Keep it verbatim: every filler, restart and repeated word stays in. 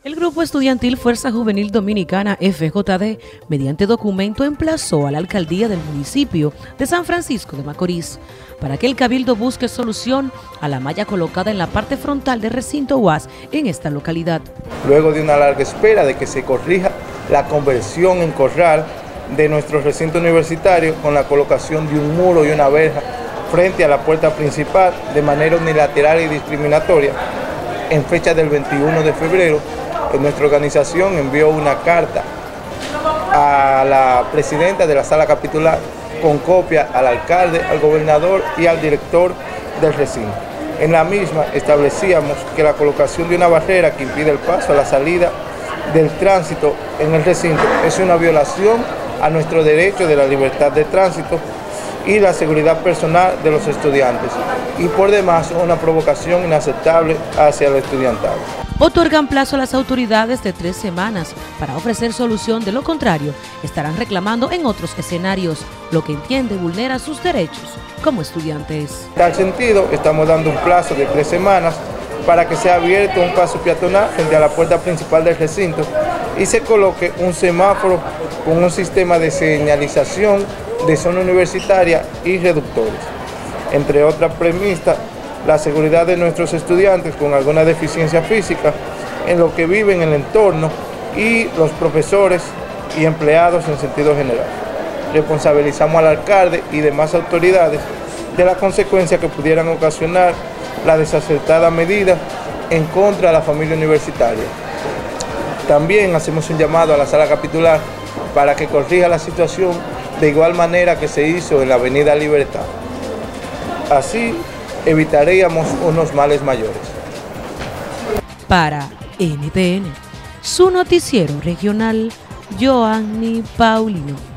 El Grupo Estudiantil Fuerza Juvenil Dominicana F J D, mediante documento, emplazó a la alcaldía del municipio de San Francisco de Macorís para que el cabildo busque solución a la malla colocada en la parte frontal del recinto U A S en esta localidad. Luego de una larga espera de que se corrija la conversión en corral de nuestro recinto universitario con la colocación de un muro y una verja frente a la puerta principal de manera unilateral y discriminatoria, en fecha del veintiuno de febrero, nuestra organización envió una carta a la presidenta de la sala capitular con copia al alcalde, al gobernador y al director del recinto. En la misma establecíamos que la colocación de una barrera que impide el paso a la salida del tránsito en el recinto es una violación a nuestro derecho de la libertad de tránsito y la seguridad personal de los estudiantes, y por demás una provocación inaceptable hacia el estudiantado. Otorgan plazo a las autoridades de tres semanas para ofrecer solución, de lo contrario estarán reclamando en otros escenarios, lo que entiende vulnera sus derechos como estudiantes. En tal sentido, estamos dando un plazo de tres semanas para que sea abierto un paso peatonal frente a la puerta principal del recinto y se coloque un semáforo con un sistema de señalización de zona universitaria y reductores. Entre otras premisas, la seguridad de nuestros estudiantes con alguna deficiencia física en lo que viven en el entorno y los profesores y empleados en sentido general. Responsabilizamos al alcalde y demás autoridades de las consecuencias que pudieran ocasionar la desacertada medida en contra de la familia universitaria. También hacemos un llamado a la sala capitular para que corrija la situación de igual manera que se hizo en la avenida Libertad. Así evitaríamos unos males mayores. Para N T N, su noticiero regional, Joanny Paulino.